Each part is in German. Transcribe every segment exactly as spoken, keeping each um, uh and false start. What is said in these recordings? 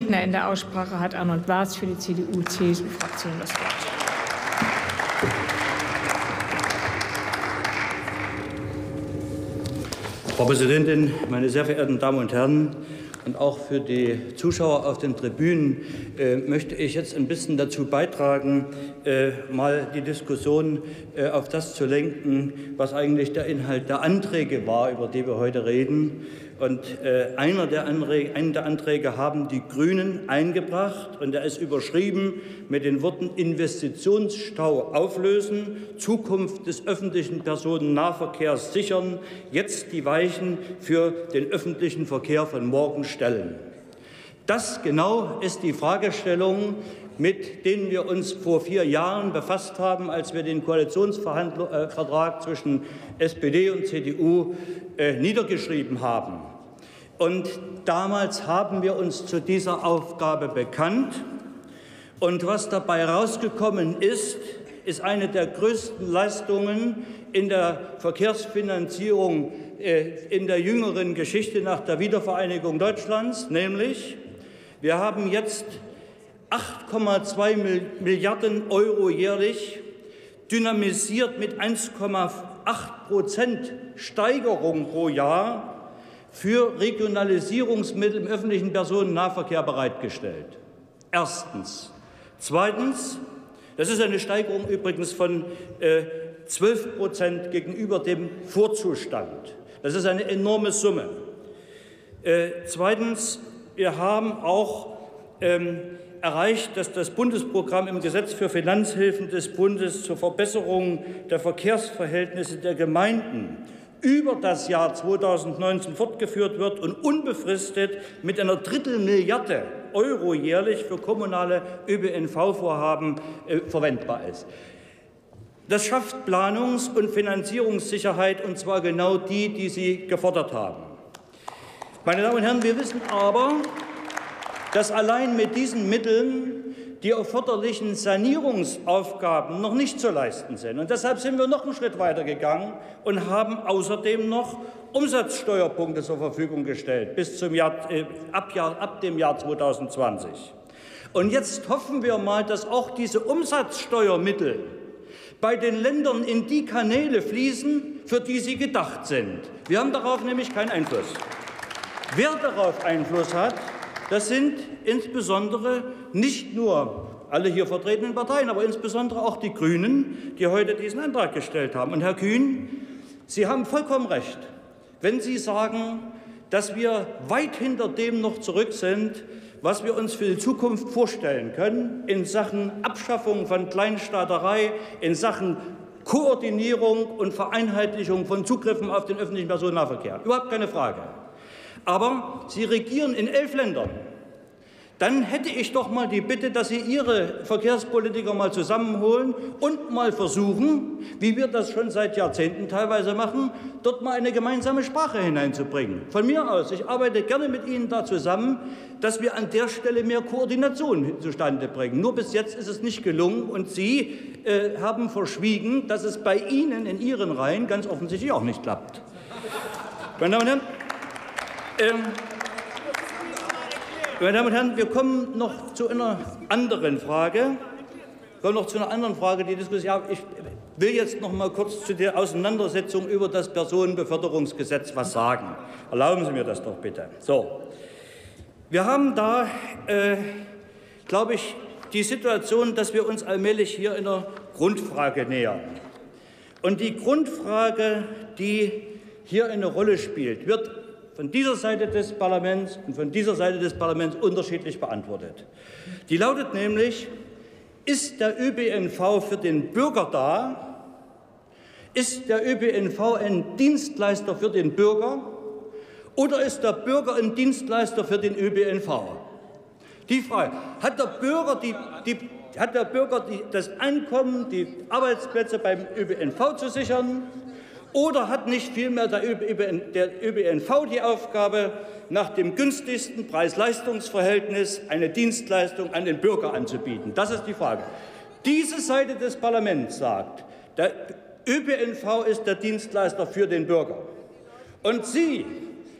Redner in der Aussprache hat Arnold Warz für die C D U C S U-Fraktion das Wort. Frau Präsidentin, meine sehr verehrten Damen und Herren! Und auch für die Zuschauer auf den Tribünen äh, möchte ich jetzt ein bisschen dazu beitragen, äh, mal die Diskussion äh, auf das zu lenken, was eigentlich der Inhalt der Anträge war, über die wir heute reden. Und äh, einer der Anträge, einen der Anträge haben die Grünen eingebracht, und er ist überschrieben mit den Worten Investitionsstau auflösen, Zukunft des öffentlichen Personennahverkehrs sichern, jetzt die Weichen für den öffentlichen Verkehr von morgen stellen. Das genau ist die Fragestellung, mit denen wir uns vor vier Jahren befasst haben, als wir den Koalitionsvertrag zwischen S P D und C D U äh, niedergeschrieben haben. Und damals haben wir uns zu dieser Aufgabe bekannt. Und was dabei herausgekommen ist, ist eine der größten Leistungen in der Verkehrsfinanzierung äh, in der jüngeren Geschichte nach der Wiedervereinigung Deutschlands, nämlich wir haben jetzt acht Komma zwei Milliarden Euro jährlich, dynamisiert mit eins Komma acht Prozent Steigerung pro Jahr, für Regionalisierungsmittel im öffentlichen Personennahverkehr bereitgestellt. Erstens. Zweitens, das ist eine Steigerung übrigens von äh, zwölf Prozent gegenüber dem Vorzustand. Das ist eine enorme Summe. Äh, zweitens, wir haben auch ähm, erreicht, dass das Bundesprogramm im Gesetz für Finanzhilfen des Bundes zur Verbesserung der Verkehrsverhältnisse der Gemeinden über das Jahr zweitausendneunzehn fortgeführt wird und unbefristet mit einer Drittelmilliarde Euro jährlich für kommunale Ö B N V-Vorhaben äh, verwendbar ist. Das schafft Planungs- und Finanzierungssicherheit, und zwar genau die, die Sie gefordert haben. Meine Damen und Herren, wir wissen aber, dass allein mit diesen Mitteln die erforderlichen Sanierungsaufgaben noch nicht zu leisten sind. Und deshalb sind wir noch einen Schritt weiter gegangen und haben außerdem noch Umsatzsteuerpunkte zur Verfügung gestellt bis zum Jahr, äh, ab, Jahr, ab dem Jahr zweitausendzwanzig. Und jetzt hoffen wir mal, dass auch diese Umsatzsteuermittel bei den Ländern in die Kanäle fließen, für die sie gedacht sind. Wir haben darauf nämlich keinen Einfluss. Wer darauf Einfluss hat, das sind insbesondere nicht nur alle hier vertretenen Parteien, aber insbesondere auch die Grünen, die heute diesen Antrag gestellt haben. Und Herr Kühn, Sie haben vollkommen recht, wenn Sie sagen, dass wir weit hinter dem noch zurück sind, was wir uns für die Zukunft vorstellen können in Sachen Abschaffung von Kleinstaaterei, in Sachen Koordinierung und Vereinheitlichung von Zugriffen auf den öffentlichen Personennahverkehr. Überhaupt keine Frage. Aber Sie regieren in elf Ländern. Dann hätte ich doch mal die Bitte, dass Sie Ihre Verkehrspolitiker mal zusammenholen und mal versuchen, wie wir das schon seit Jahrzehnten teilweise machen, dort mal eine gemeinsame Sprache hineinzubringen. Von mir aus, ich arbeite gerne mit Ihnen da zusammen, dass wir an der Stelle mehr Koordination zustande bringen. Nur bis jetzt ist es nicht gelungen, und Sie äh, haben verschwiegen, dass es bei Ihnen in Ihren Reihen ganz offensichtlich auch nicht klappt. Meine Damen und Herren, ähm, Meine Damen und Herren, wir kommen noch zu einer anderen Frage. Wir kommen noch zu einer anderen Frage. Die Diskussion. Ich will jetzt noch mal kurz zu der Auseinandersetzung über das Personenbeförderungsgesetz was sagen. Erlauben Sie mir das doch bitte. So, wir haben da, äh, glaube ich, die Situation, dass wir uns allmählich hier in der Grundfrage nähern. Und die Grundfrage, die hier eine Rolle spielt, wird von dieser Seite des Parlaments und von dieser Seite des Parlaments unterschiedlich beantwortet. Die lautet nämlich, ist der Ö B N V für den Bürger da? Ist der Ö B N V ein Dienstleister für den Bürger? Oder ist der Bürger ein Dienstleister für den Ö B N V? Die Frage, hat der Bürger, die, die, hat der Bürger die, das Einkommen, die Arbeitsplätze beim Ö B N V zu sichern? Oder hat nicht vielmehr der Ö B N V die Aufgabe, nach dem günstigsten Preis-Leistungs-Verhältnis eine Dienstleistung an den Bürger anzubieten? Das ist die Frage. Diese Seite des Parlaments sagt, der Ö B N V ist der Dienstleister für den Bürger. Und Sie,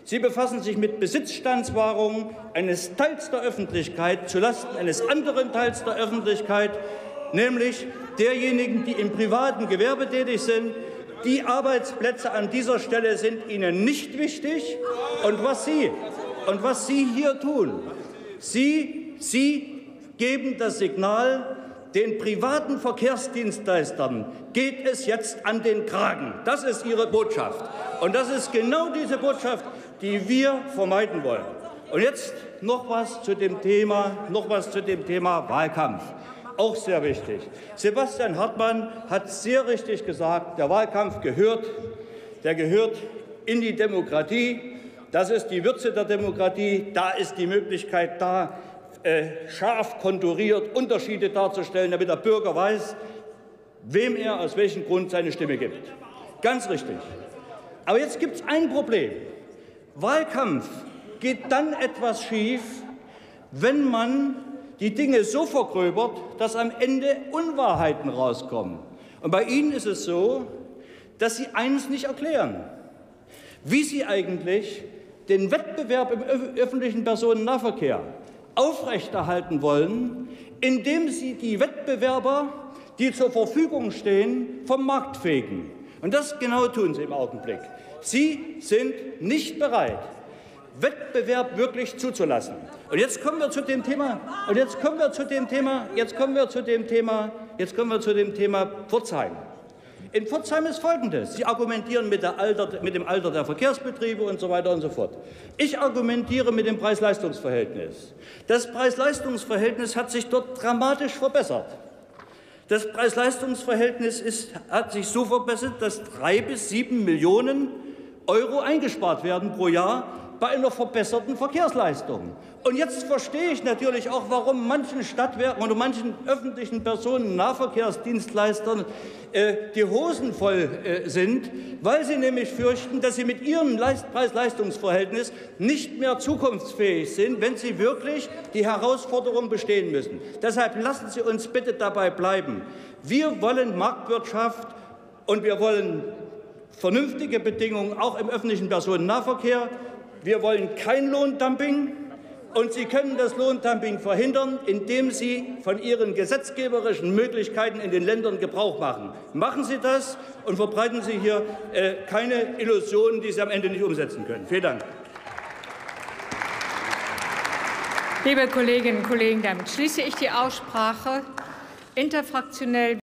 Sie befassen sich mit Besitzstandswahrung eines Teils der Öffentlichkeit zulasten eines anderen Teils der Öffentlichkeit, nämlich derjenigen, die im privaten Gewerbe tätig sind. Die Arbeitsplätze an dieser Stelle sind Ihnen nicht wichtig. Und was Sie, und was Sie hier tun, Sie, Sie geben das Signal, den privaten Verkehrsdienstleistern geht es jetzt an den Kragen. Das ist Ihre Botschaft. Und das ist genau diese Botschaft, die wir vermeiden wollen. Und jetzt noch was zu dem Thema, noch was zu dem Thema Wahlkampf. Auch sehr wichtig. Sebastian Hartmann hat sehr richtig gesagt, der Wahlkampf gehört, der gehört in die Demokratie. Das ist die Würze der Demokratie. Da ist die Möglichkeit da, äh, scharf konturiert Unterschiede darzustellen, damit der Bürger weiß, wem er aus welchem Grund seine Stimme gibt. Ganz richtig. Aber jetzt gibt es ein Problem. Wahlkampf geht dann etwas schief, wenn man die Dinge so vergröbert, dass am Ende Unwahrheiten rauskommen. Und bei Ihnen ist es so, dass Sie eines nicht erklären, wie Sie eigentlich den Wettbewerb im öffentlichen Personennahverkehr aufrechterhalten wollen, indem Sie die Wettbewerber, die zur Verfügung stehen, vom Markt fegen. Und das genau tun Sie im Augenblick. Sie sind nicht bereit, Wettbewerb wirklich zuzulassen. Und jetzt kommen wir zu dem Thema. Und jetzt kommen wir zu dem Thema. Jetzt kommen wir zu dem Thema. Jetzt kommen wir zu dem Thema Pforzheim. In Pforzheim ist Folgendes: Sie argumentieren mit, der Alter, mit dem Alter der Verkehrsbetriebe und so weiter und so fort. Ich argumentiere mit dem Preis-Leistungs-Verhältnis. Das Preis-Leistungs-Verhältnis hat sich dort dramatisch verbessert. Das Preis-Leistungs-Verhältnis ist, hat sich so verbessert, dass drei bis sieben Millionen Euro eingespart werden pro Jahr bei einer verbesserten Verkehrsleistung. Und jetzt verstehe ich natürlich auch, warum manchen Stadtwerken oder manchen öffentlichen Personennahverkehrsdienstleistern äh, die Hosen voll äh, sind, weil sie nämlich fürchten, dass sie mit ihrem Preis-Leistungs-Verhältnis nicht mehr zukunftsfähig sind, wenn sie wirklich die Herausforderung bestehen müssen. Deshalb lassen Sie uns bitte dabei bleiben. Wir wollen Marktwirtschaft und wir wollen vernünftige Bedingungen auch im öffentlichen Personennahverkehr. Wir wollen kein Lohndumping, und Sie können das Lohndumping verhindern, indem Sie von Ihren gesetzgeberischen Möglichkeiten in den Ländern Gebrauch machen. Machen Sie das und verbreiten Sie hier äh, keine Illusionen, die Sie am Ende nicht umsetzen können. Vielen Dank. Liebe Kolleginnen und Kollegen, damit schließe ich die Aussprache. Interfraktionell